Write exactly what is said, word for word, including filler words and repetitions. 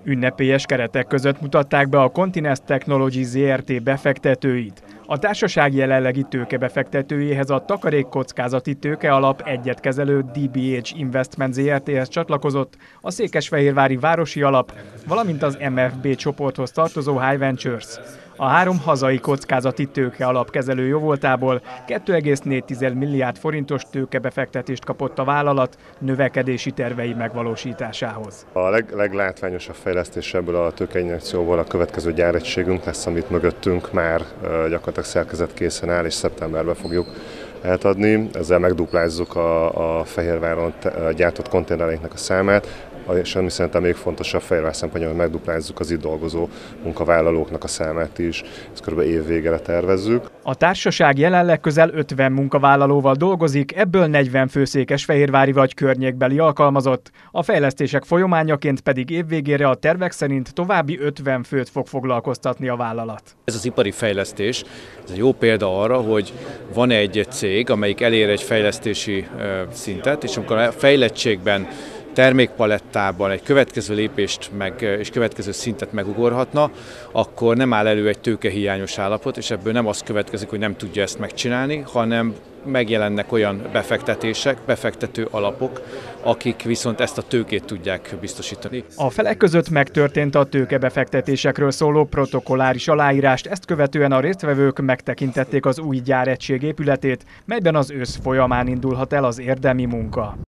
Ünnepélyes keretek között mutatták be a Continental Technologies Zrt. Befektetőit. A társaság jelenlegi tőkebefektetőjéhez a takarékkockázati tőkealap egyet kezelő dé bé há Investment Zrt.-hez csatlakozott a székesfehérvári városi alap, valamint az em ef bé csoporthoz tartozó High Ventures. A három hazai kockázati tőkealap kezelő jóvoltából két egész négy milliárd forintos tőkebefektetést kapott a vállalat növekedési tervei megvalósításához. A leg, leglátványosabb fejlesztés ebből a tőkeinjekcióból a következő gyáregységünk lesz, amit mögöttünk már gyakorlatilag szerkezetkészen áll, és szeptemberben fogjuk átadni. Ezzel megduplázzuk a, a Fehérváron gyártott konténereinknek a számát, és ami szerintem még fontosabb Fehérvár szempontjából, hogy megduplázzuk az itt dolgozó munkavállalóknak a számát is. Ezt kb. Év végére tervezzük. A társaság jelenleg közel ötven munkavállalóval dolgozik, ebből negyven fő székesfehérvári vagy környékbeli alkalmazott. A fejlesztések folyamányaként pedig évvégére a tervek szerint további ötven főt fog foglalkoztatni a vállalat. Ez az ipari fejlesztés, ez egy jó példa arra, hogy van egy cég, amelyik elér egy fejlesztési szintet, és amikor a fejlettségben, termékpalettában egy következő lépést meg, és következő szintet megugorhatna, akkor nem áll elő egy tőkehiányos állapot, és ebből nem az következik, hogy nem tudja ezt megcsinálni, hanem megjelennek olyan befektetések, befektető alapok, akik viszont ezt a tőkét tudják biztosítani. A felek között megtörtént a tőkebefektetésekről szóló protokolláris aláírást, ezt követően a résztvevők megtekintették az új gyáregység épületét, melyben az ősz folyamán indulhat el az érdemi munka.